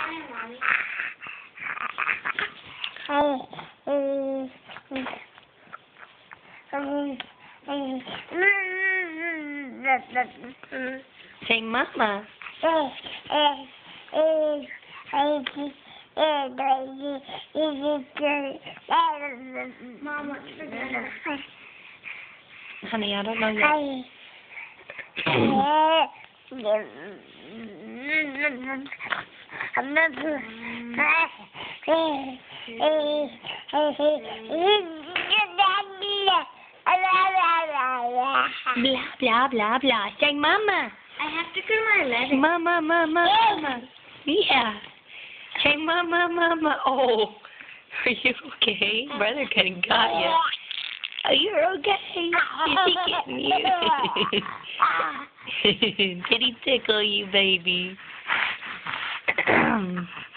Say mama. Mom, what's for dinner? Honey, I don't know yet. Blah, blah, blah, blah. Say mama. I have to go to my letter. Mama, mama, mama. Yeah. Say mama, mama. Oh, are you okay? Brother could have got you. Oh, you're okay. Is he getting you? Did he tickle you, baby?